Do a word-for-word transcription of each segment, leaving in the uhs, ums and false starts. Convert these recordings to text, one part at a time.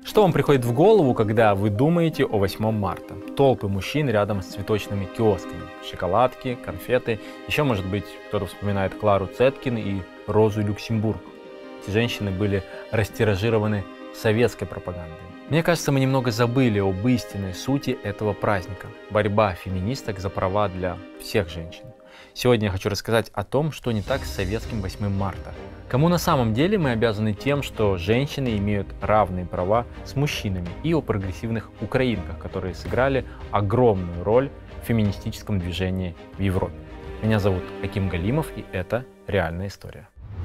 Что вам приходит в голову, когда вы думаете о восьмом марта? Толпы мужчин рядом с цветочными киосками, шоколадки, конфеты. Еще, может быть, кто-то вспоминает Клару Цеткин и Розу Люксембург. Эти женщины были растиражированы советской пропагандой. Мне кажется, мы немного забыли об истинной сути этого праздника. Борьба феминисток за права для всех женщин. Сегодня я хочу рассказать о том, что не так с советским восьмым марта. Кому на самом деле мы обязаны тем, что женщины имеют равные права с мужчинами, и о прогрессивных украинках, которые сыграли огромную роль в феминистическом движении в Европе. Меня зовут Аким Галимов, и это реальная история.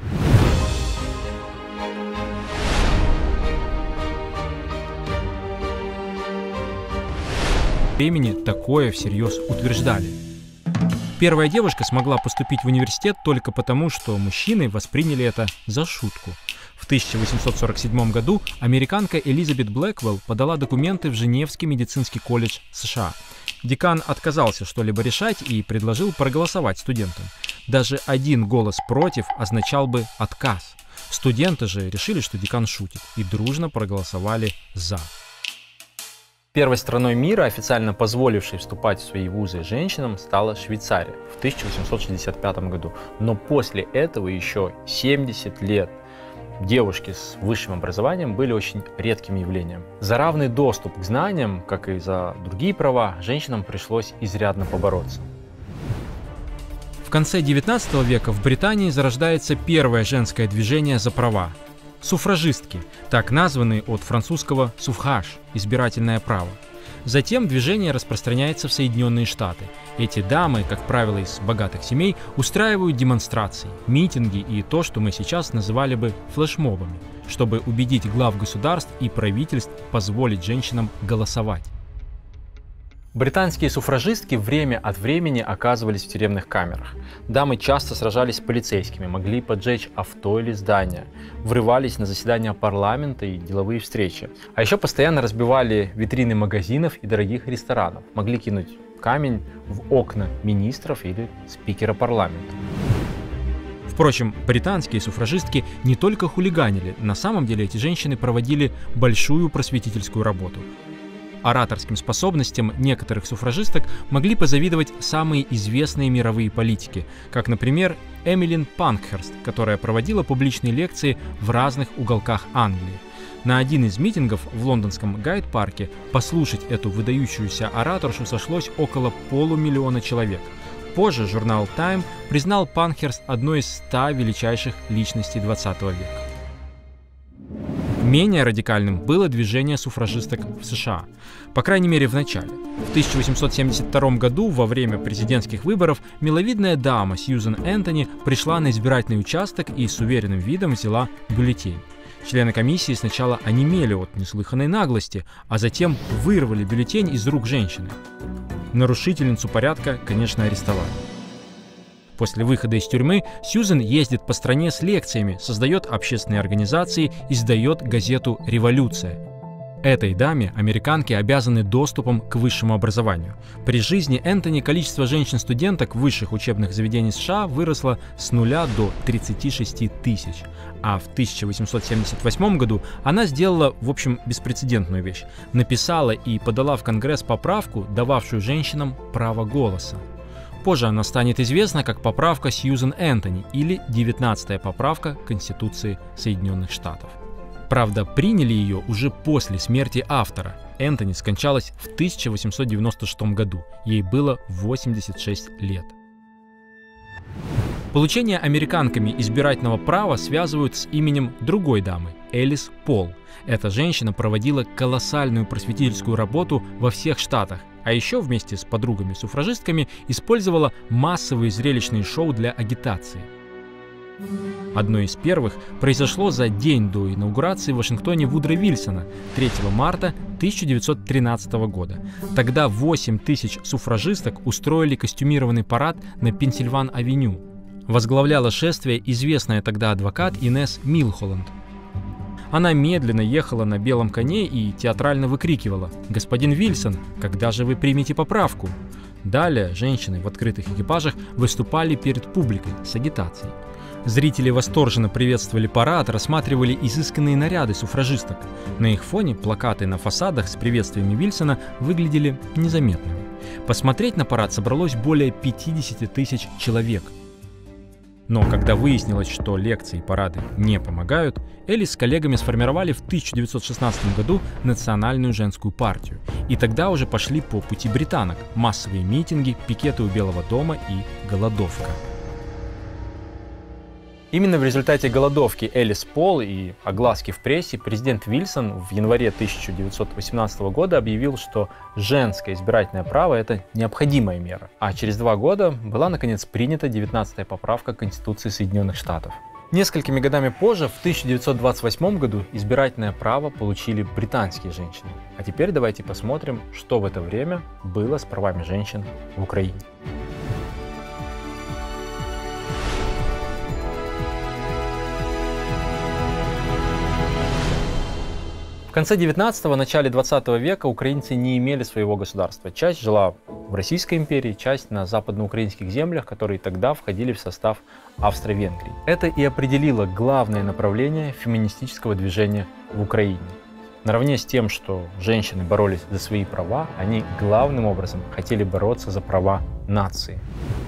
Времени такое всерьез утверждали. Первая девушка смогла поступить в университет только потому, что мужчины восприняли это за шутку. В тысяча восемьсот сорок седьмом году американка Элизабет Блэквелл подала документы в Женевский медицинский колледж США. Декан отказался что-либо решать и предложил проголосовать студентам. Даже один голос против означал бы отказ. Студенты же решили, что декан шутит, и дружно проголосовали «за». Первой страной мира, официально позволившей вступать в свои вузы женщинам, стала Швейцария в тысяча восемьсот шестьдесят пятом году. Но после этого еще семьдесят лет девушки с высшим образованием были очень редким явлением. За равный доступ к знаниям, как и за другие права, женщинам пришлось изрядно побороться. В конце девятнадцатого века в Британии зарождается первое женское движение за права. Суфражистки, так названные от французского «суфраж» – избирательное право. Затем движение распространяется в Соединенные Штаты. Эти дамы, как правило, из богатых семей, устраивают демонстрации, митинги и то, что мы сейчас называли бы флешмобами, чтобы убедить глав государств и правительств позволить женщинам голосовать. Британские суфражистки время от времени оказывались в тюремных камерах. Дамы часто сражались с полицейскими, могли поджечь авто или здания, врывались на заседания парламента и деловые встречи. А еще постоянно разбивали витрины магазинов и дорогих ресторанов, могли кинуть камень в окна министров или спикера парламента. Впрочем, британские суфражистки не только хулиганили, на самом деле эти женщины проводили большую просветительскую работу. Ораторским способностям некоторых суфражисток могли позавидовать самые известные мировые политики, как, например, Эмилин Панкхерст, которая проводила публичные лекции в разных уголках Англии. На один из митингов в лондонском Гайд-парке послушать эту выдающуюся ораторшу сошлось около полумиллиона человек. Позже журнал Time признал Панкхерст одной из ста величайших личностей двадцатого века. Менее радикальным было движение суфражисток в США, по крайней мере в начале. В тысяча восемьсот семьдесят втором году во время президентских выборов миловидная дама Сьюзен Энтони пришла на избирательный участок и с уверенным видом взяла бюллетень. Члены комиссии сначала онемели от неслыханной наглости, а затем вырвали бюллетень из рук женщины. Нарушительницу порядка, конечно, арестовали. После выхода из тюрьмы Сьюзен ездит по стране с лекциями, создает общественные организации, издает газету «Революция». Этой даме американки обязаны доступом к высшему образованию. При жизни Энтони количество женщин-студенток высших учебных заведений США выросло с нуля до тридцати шести тысяч. А в тысяча восемьсот семьдесят восьмом году она сделала, в общем, беспрецедентную вещь. Написала и подала в Конгресс поправку, дававшую женщинам право голоса. Позже она станет известна как поправка Сьюзен Энтони или девятнадцатая поправка Конституции Соединенных Штатов. Правда, приняли ее уже после смерти автора. Энтони скончалась в тысяча восемьсот девяносто шестом году. Ей было восемьдесят шесть лет. Получение американками избирательного права связывают с именем другой дамы – Элис Пол. Эта женщина проводила колоссальную просветительскую работу во всех штатах, а еще вместе с подругами-суфражистками использовала массовые зрелищные шоу для агитации. Одно из первых произошло за день до инаугурации в Вашингтоне Вудро Вильсона третьего марта тысяча девятьсот тринадцатого года. Тогда восемь тысяч суфражисток устроили костюмированный парад на Пенсильван-авеню. Возглавляла шествие известная тогда адвокат Инесс Милхолланд. Она медленно ехала на белом коне и театрально выкрикивала: «Господин Вильсон, когда же вы примете поправку?» Далее женщины в открытых экипажах выступали перед публикой с агитацией. Зрители восторженно приветствовали парад, рассматривали изысканные наряды суфражисток. На их фоне плакаты на фасадах с приветствиями Вильсона выглядели незаметными. Посмотреть на парад собралось более пятидесяти тысяч человек. Но когда выяснилось, что лекции и парады не помогают, Элис с коллегами сформировали в тысяча девятьсот шестнадцатом году Национальную женскую партию. И тогда уже пошли по пути британок – массовые митинги, пикеты у Белого дома и голодовка. Именно в результате голодовки Элис Пол и огласки в прессе президент Вильсон в январе тысяча девятьсот восемнадцатого года объявил, что женское избирательное право – это необходимая мера. А через два года была наконец принята девятнадцатая поправка Конституции Соединенных Штатов. Несколькими годами позже, в тысяча девятьсот двадцать восьмом году, избирательное право получили британские женщины. А теперь давайте посмотрим, что в это время было с правами женщин в Украине. В конце девятнадцатого – начале двадцатого века украинцы не имели своего государства. Часть жила в Российской империи, часть на западноукраинских землях, которые тогда входили в состав Австро-Венгрии. Это и определило главное направление феминистического движения в Украине. Наравне с тем, что женщины боролись за свои права, они главным образом хотели бороться за права нации.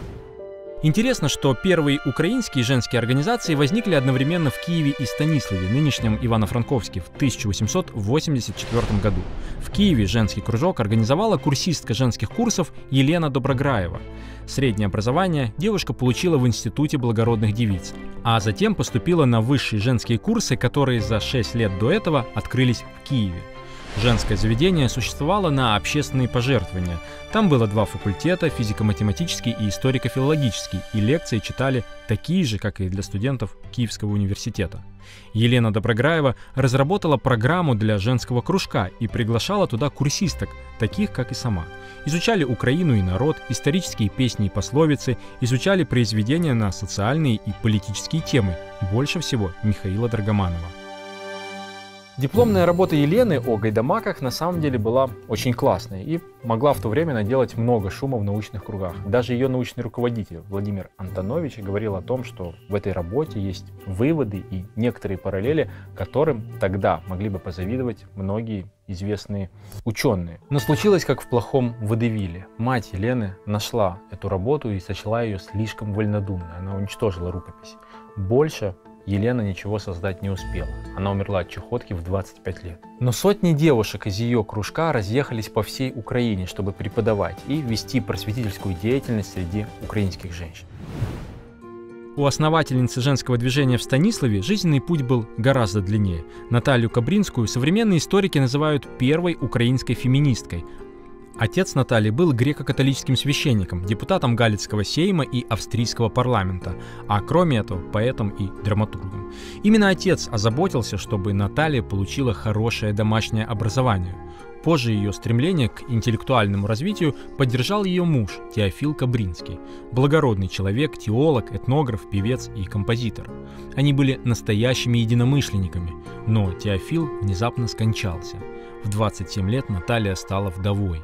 Интересно, что первые украинские женские организации возникли одновременно в Киеве и Станиславе, нынешнем Ивано-Франковске, в тысяча восемьсот восемьдесят четвёртом году. В Киеве женский кружок организовала курсистка женских курсов Елена Доброграева. Среднее образование девушка получила в Институте благородных девиц, а затем поступила на высшие женские курсы, которые за шесть лет до этого открылись в Киеве. Женское заведение существовало на общественные пожертвования. Там было два факультета – физико-математический и историко-филологический, и лекции читали такие же, как и для студентов Киевского университета. Елена Доброграева разработала программу для женского кружка и приглашала туда курсисток, таких как и сама. Изучали Украину и народ, исторические песни и пословицы, изучали произведения на социальные и политические темы, больше всего Михаила Драгоманова. Дипломная работа Елены о гайдамаках на самом деле была очень классной и могла в то время наделать много шума в научных кругах. Даже ее научный руководитель Владимир Антонович говорил о том, что в этой работе есть выводы и некоторые параллели, которым тогда могли бы позавидовать многие известные ученые. Но случилось как в плохом водевиле. Мать Елены нашла эту работу и сочла ее слишком вольнодумной. Она уничтожила рукопись. Больше Елена ничего создать не успела. Она умерла от чахотки в двадцать пять лет. Но сотни девушек из ее кружка разъехались по всей Украине, чтобы преподавать и вести просветительскую деятельность среди украинских женщин. У основательницы женского движения в Станиславе жизненный путь был гораздо длиннее. Наталью Кабринскую современные историки называют первой украинской феминисткой. Отец Натальи был греко-католическим священником, депутатом Галицкого сейма и австрийского парламента, а кроме этого поэтом и драматургом. Именно отец озаботился, чтобы Наталья получила хорошее домашнее образование. Позже ее стремление к интеллектуальному развитию поддержал ее муж Теофил Кабринский, благородный человек, теолог, этнограф, певец и композитор. Они были настоящими единомышленниками, но Теофил внезапно скончался. В двадцать семь лет Наталья стала вдовой.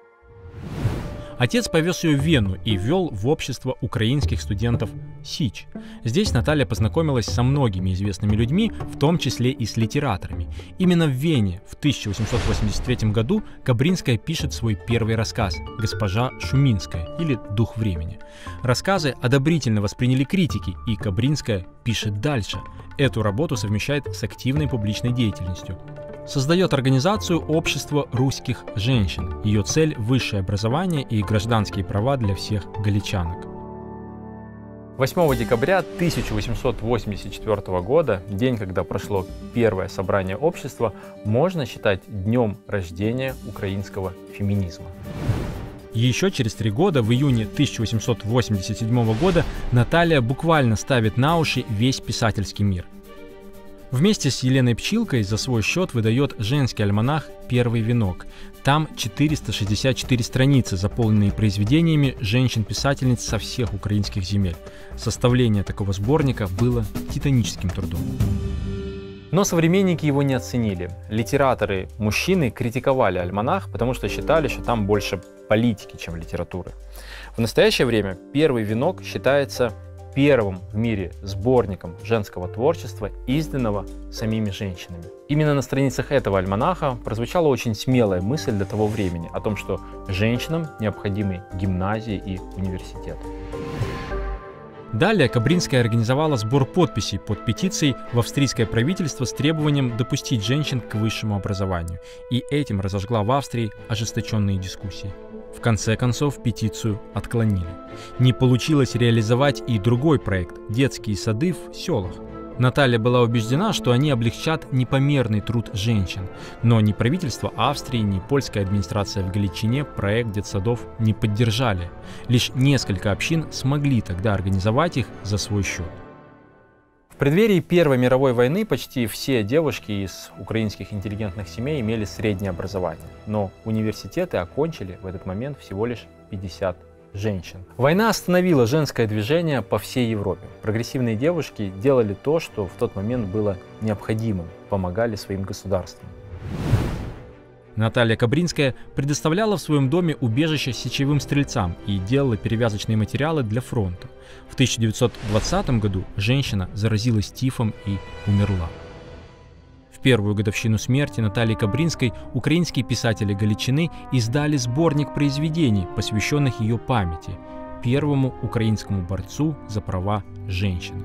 Отец повез ее в Вену и ввел в общество украинских студентов СИЧ. Здесь Наталья познакомилась со многими известными людьми, в том числе и с литераторами. Именно в Вене в тысяча восемьсот восемьдесят третьем году Кабринская пишет свой первый рассказ «Госпожа Шуминская» или «Дух времени». Рассказы одобрительно восприняли критики, и Кабринская пишет дальше. Эту работу совмещает с активной публичной деятельностью. Создает организацию «Общество русских женщин». Ее цель – высшее образование и гражданские права для всех галичанок. восьмого декабря тысяча восемьсот восемьдесят четвёртого года, день, когда прошло первое собрание общества, можно считать днем рождения украинского феминизма. Еще через три года, в июне тысяча восемьсот восемьдесят седьмого года, Наталья буквально ставит на уши весь писательский мир. Вместе с Еленой Пчилкой за свой счет выдает женский альманах «Первый венок». Там четыреста шестьдесят четыре страницы, заполненные произведениями женщин-писательниц со всех украинских земель. Составление такого сборника было титаническим трудом. Но современники его не оценили. Литераторы, мужчины критиковали альманах, потому что считали, что там больше политики, чем литературы. В настоящее время «Первый венок» считается первым в мире сборником женского творчества, изданного самими женщинами. Именно на страницах этого альманаха прозвучала очень смелая мысль для того времени о том, что женщинам необходимы гимназии и университеты. Далее Кабринская организовала сбор подписей под петицией в австрийское правительство с требованием допустить женщин к высшему образованию, и этим разожгла в Австрии ожесточенные дискуссии. В конце концов петицию отклонили. Не получилось реализовать и другой проект – детские сады в селах. Наталья была убеждена, что они облегчат непомерный труд женщин, но ни правительство Австрии, ни польская администрация в Галичине проект детсадов не поддержали. Лишь несколько общин смогли тогда организовать их за свой счет. В преддверии Первой мировой войны почти все девушки из украинских интеллигентных семей имели среднее образование, но университеты окончили в этот момент всего лишь пятьдесят женщин. Война остановила женское движение по всей Европе. Прогрессивные девушки делали то, что в тот момент было необходимым, помогали своим государствам. Наталья Кабринская предоставляла в своем доме убежище сечевым стрельцам и делала перевязочные материалы для фронта. В тысяча девятьсот двадцатом году женщина заразилась тифом и умерла. В первую годовщину смерти Натальи Кабринской украинские писатели Галичины издали сборник произведений, посвященных ее памяти, первому украинскому борцу за права женщины.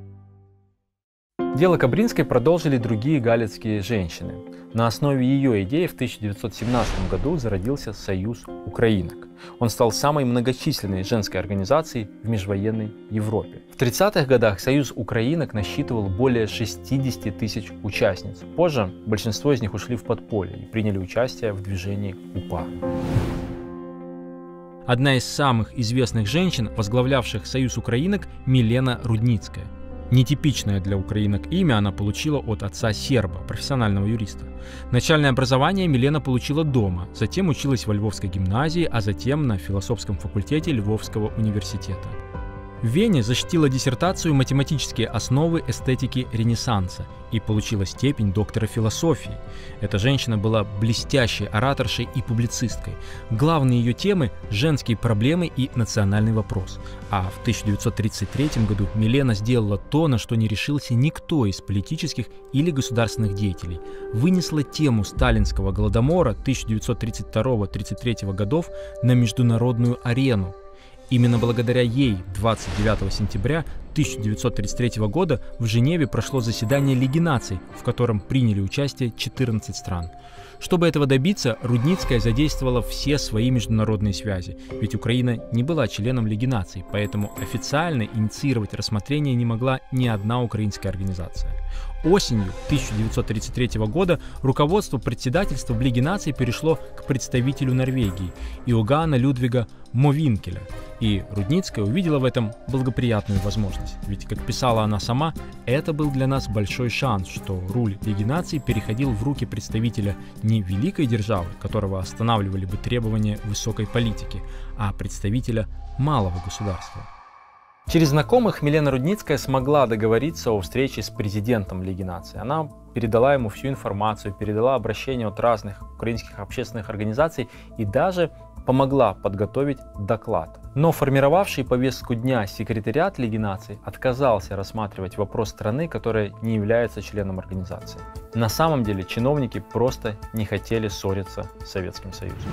Дело Кабринской продолжили другие галицкие женщины. На основе ее идеи в тысяча девятьсот семнадцатом году зародился Союз Украинок. Он стал самой многочисленной женской организацией в межвоенной Европе. В тридцатых годах Союз Украинок насчитывал более шестидесяти тысяч участниц. Позже большинство из них ушли в подполье и приняли участие в движении УПА. Одна из самых известных женщин, возглавлявших Союз Украинок, Милена Рудницкая. Нетипичное для украинок имя она получила от отца серба, профессионального юриста. Начальное образование Милена получила дома, затем училась во Львовской гимназии, а затем на философском факультете Львовского университета. В Вене защитила диссертацию «Математические основы эстетики Ренессанса» и получила степень доктора философии. Эта женщина была блестящей ораторшей и публицисткой. Главные ее темы – женские проблемы и национальный вопрос. А в тысяча девятьсот тридцать третьем году Милена сделала то, на что не решился никто из политических или государственных деятелей. Вынесла тему сталинского голодомора тысяча девятьсот тридцать второго — тридцать третьего годов на международную арену. Именно благодаря ей двадцать девятого сентября тысяча девятьсот тридцать третьего года в Женеве прошло заседание Лиги наций, в котором приняли участие четырнадцать стран. Чтобы этого добиться, Рудницкая задействовала все свои международные связи, ведь Украина не была членом Лиги наций, поэтому официально инициировать рассмотрение не могла ни одна украинская организация. Осенью тысяча девятьсот тридцать третьего года руководство председательства в Лиге наций перешло к представителю Норвегии, Иоганна Людвига Мовинкеля, и Рудницкая увидела в этом благоприятную возможность. Ведь, как писала она сама, это был для нас большой шанс, что руль Лиги наций переходил в руки представителя не великой державы, которого останавливали бы требования высокой политики, а представителя малого государства. Через знакомых Милена Рудницкая смогла договориться о встрече с президентом Лиги наций. Она передала ему всю информацию, передала обращения от разных украинских общественных организаций и даже помогла подготовить доклад. Но формировавший повестку дня секретариат Лиги наций отказался рассматривать вопрос страны, которая не является членом организации. На самом деле чиновники просто не хотели ссориться с Советским Союзом.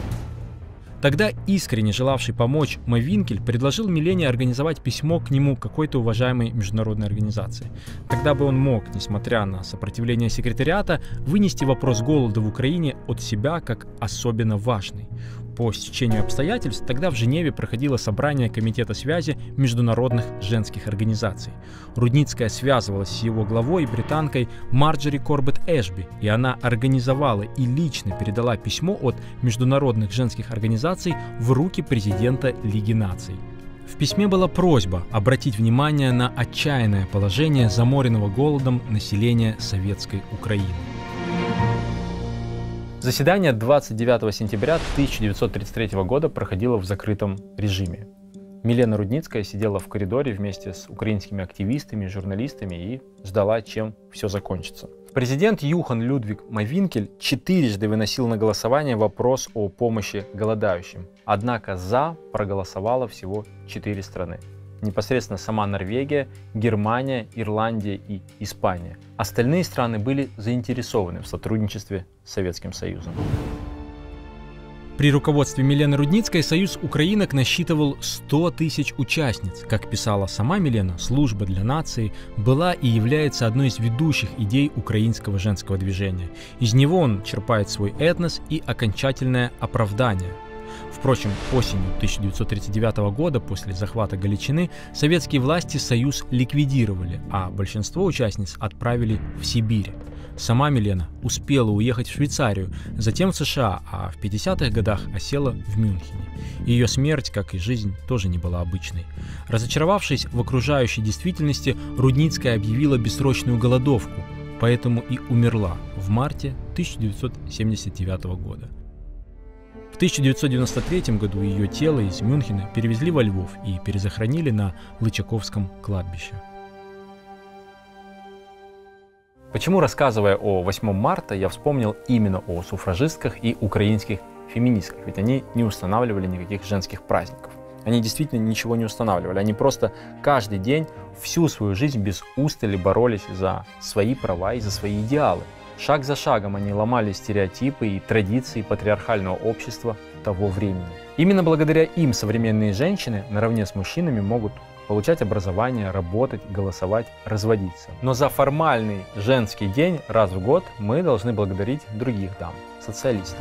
Тогда искренне желавший помочь Мовинкель предложил Милене организовать письмо к нему какой-то уважаемой международной организации. Тогда бы он мог, несмотря на сопротивление секретариата, вынести вопрос голода в Украине от себя как особенно важный. По стечению обстоятельств тогда в Женеве проходило собрание Комитета связи международных женских организаций. Рудницкая связывалась с его главой, британкой Марджори Корбет Эшби, и она организовала и лично передала письмо от международных женских организаций в руки президента Лиги наций. В письме была просьба обратить внимание на отчаянное положение заморенного голодом населения Советской Украины. Заседание двадцать девятого сентября тысяча девятьсот тридцать третьего года проходило в закрытом режиме. Милена Рудницкая сидела в коридоре вместе с украинскими активистами, журналистами и ждала, чем все закончится. Президент Юхан Людвиг Мовинкель четырежды выносил на голосование вопрос о помощи голодающим. Однако «за» проголосовало всего четыре страны. непосредственно сама Норвегия, Германия, Ирландия и Испания. Остальные страны были заинтересованы в сотрудничестве с Советским Союзом. При руководстве Милены Рудницкой Союз украинок насчитывал сто тысяч участниц. Как писала сама Милена, служба для нации была и является одной из ведущих идей украинского женского движения. Из него он черпает свой этнос и окончательное оправдание. Впрочем, осенью тысяча девятьсот тридцать девятого года, после захвата Галичины, советские власти союз ликвидировали, а большинство участниц отправили в Сибирь. Сама Милена успела уехать в Швейцарию, затем в США, а в пятидесятых годах осела в Мюнхене. Ее смерть, как и жизнь, тоже не была обычной. Разочаровавшись в окружающей действительности, Рудницкая объявила бессрочную голодовку, поэтому и умерла в марте тысяча девятьсот семьдесят девятого года. В тысяча девятьсот девяносто третьем году ее тело из Мюнхена перевезли во Львов и перезахоронили на Лычаковском кладбище. Почему, рассказывая о восьмом марта, я вспомнил именно о суфражистках и украинских феминистках? Ведь они не устанавливали никаких женских праздников. Они действительно ничего не устанавливали. Они просто каждый день, всю свою жизнь без устали боролись за свои права и за свои идеалы. Шаг за шагом они ломали стереотипы и традиции патриархального общества того времени. Именно благодаря им современные женщины наравне с мужчинами могут получать образование, работать, голосовать, разводиться. Но за формальный женский день раз в год мы должны благодарить других дам, социалистов.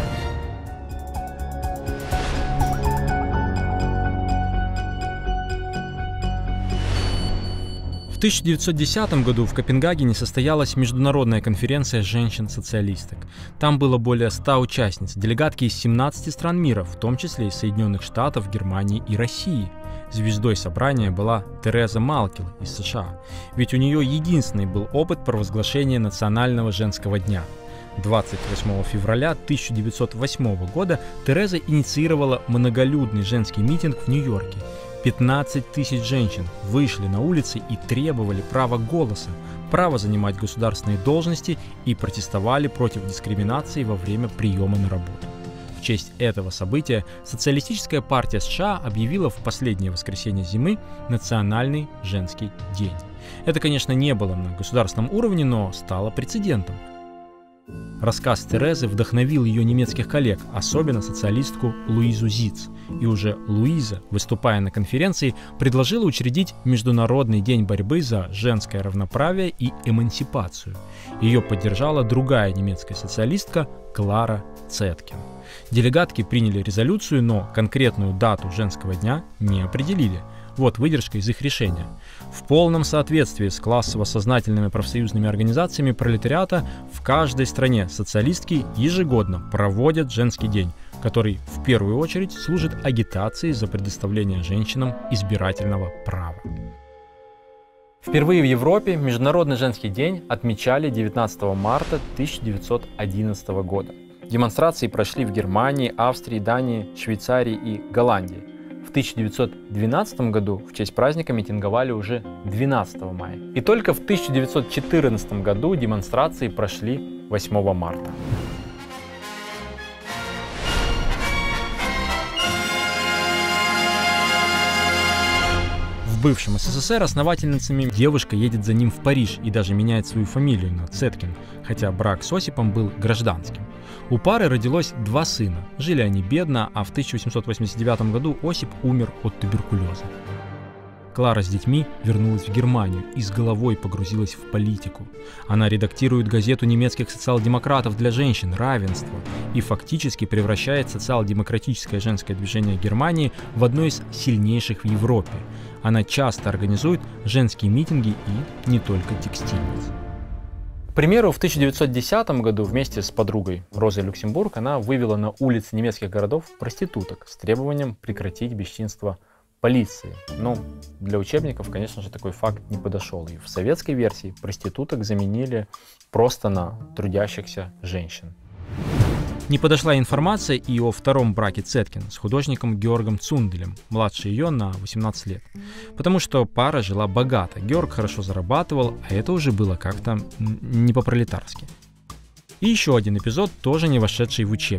В тысяча девятьсот десятом году в Копенгагене состоялась международная конференция женщин-социалисток. Там было более ста участниц, делегатки из семнадцати стран мира, в том числе из Соединенных Штатов, Германии и России. Звездой собрания была Тереза Малкел из США, ведь у нее единственный был опыт провозглашения Национального женского дня. двадцать восьмого февраля тысяча девятьсот восьмого года Тереза инициировала многолюдный женский митинг в Нью-Йорке. пятнадцать тысяч женщин вышли на улицы и требовали права голоса, права занимать государственные должности и протестовали против дискриминации во время приема на работу. В честь этого события Социалистическая партия США объявила в последнее воскресенье зимы Национальный женский день. Это, конечно, не было на государственном уровне, но стало прецедентом. Рассказ Терезы вдохновил ее немецких коллег, особенно социалистку Луизу Зиц. И уже Луиза, выступая на конференции, предложила учредить Международный день борьбы за женское равноправие и эмансипацию. Ее поддержала другая немецкая социалистка Клара Цеткин. Делегатки приняли резолюцию, но конкретную дату женского дня не определили. Вот выдержка из их решения. В полном соответствии с классово-сознательными профсоюзными организациями пролетариата в каждой стране социалистки ежегодно проводят женский день, который в первую очередь служит агитацией за предоставление женщинам избирательного права. Впервые в Европе Международный женский день отмечали девятнадцатого марта тысяча девятьсот одиннадцатого года. Демонстрации прошли в Германии, Австрии, Дании, Швейцарии и Голландии. В тысяча девятьсот двенадцатом году в честь праздника митинговали уже двенадцатого мая. И только в тысяча девятьсот четырнадцатом году демонстрации прошли восьмого марта. В бывшем СССР основательницами девушка едет за ним в Париж и даже меняет свою фамилию на Цеткин, хотя брак с Осипом был гражданским. У пары родилось два сына. Жили они бедно, а в тысяча восемьсот восемьдесят девятом году Осип умер от туберкулеза. Клара с детьми вернулась в Германию и с головой погрузилась в политику. Она редактирует газету немецких социал-демократов для женщин «Равенство» и фактически превращает социал-демократическое женское движение Германии в одно из сильнейших в Европе. Она часто организует женские митинги и не только текстильниц. К примеру, в тысяча девятьсот десятом году вместе с подругой Розой Люксембург она вывела на улицы немецких городов проституток с требованием прекратить бесчинство полиции. Но для учебников, конечно же, такой факт не подошел. И в советской версии проституток заменили просто на трудящихся женщин. Не подошла информация и о втором браке Цеткин с художником Георгом Цунделем, младше ее на восемнадцать лет. Потому что пара жила богато, Георг хорошо зарабатывал, а это уже было как-то не по-пролетарски. И еще один эпизод, тоже не вошедший в учебники.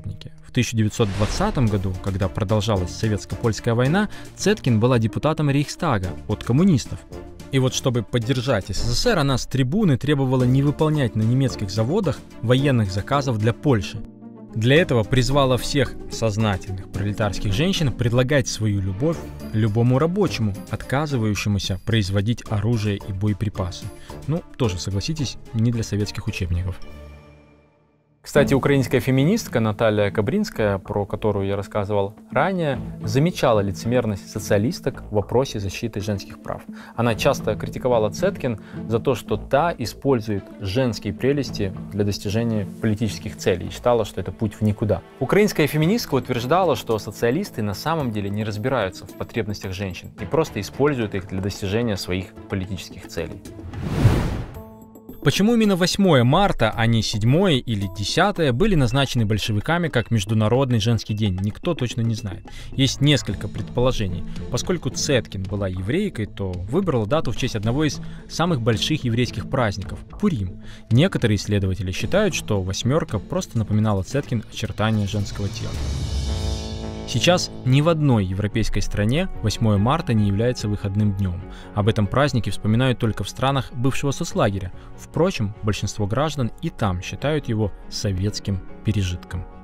В тысяча девятьсот двадцатом году, когда продолжалась советско-польская война, Цеткин была депутатом Рейхстага от коммунистов. И вот чтобы поддержать СССР, она с трибуны требовала не выполнять на немецких заводах военных заказов для Польши. Для этого призвала всех сознательных пролетарских женщин предлагать свою любовь любому рабочему, отказывающемуся производить оружие и боеприпасы. Ну, тоже, согласитесь, не для советских учебников. Кстати, украинская феминистка Наталья Кабринская, про которую я рассказывал ранее, замечала лицемерность социалисток в вопросе защиты женских прав. Она часто критиковала Цеткин за то, что та использует женские прелести для достижения политических целей и считала, что это путь в никуда. Украинская феминистка утверждала, что социалисты на самом деле не разбираются в потребностях женщин и просто используют их для достижения своих политических целей. Почему именно восьмое марта, а не седьмое или десятое были назначены большевиками как Международный женский день, никто точно не знает. Есть несколько предположений. Поскольку Цеткин была еврейкой, то выбрала дату в честь одного из самых больших еврейских праздников – Пурим. Некоторые исследователи считают, что восьмерка просто напоминала Цеткин очертания женского тела. Сейчас ни в одной европейской стране восьмое марта не является выходным днем. Об этом празднике вспоминают только в странах бывшего соцлагеря. Впрочем, большинство граждан и там считают его советским пережитком.